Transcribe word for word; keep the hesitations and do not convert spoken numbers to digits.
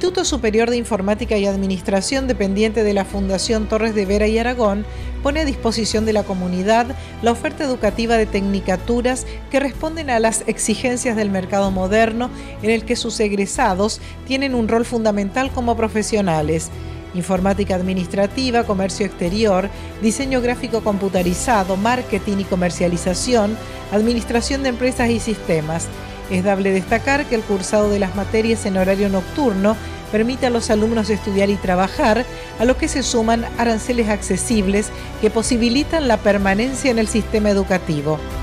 Instituto Superior de Informática y Administración, dependiente de la Fundación Torres de Vera y Aragón, pone a disposición de la comunidad la oferta educativa de tecnicaturas que responden a las exigencias del mercado moderno, en el que sus egresados tienen un rol fundamental como profesionales: informática administrativa, comercio exterior, diseño gráfico computarizado, marketing y comercialización, administración de empresas y sistemas. Es dable destacar que el cursado de las materias en horario nocturno permite a los alumnos estudiar y trabajar, a lo que se suman aranceles accesibles que posibilitan la permanencia en el sistema educativo.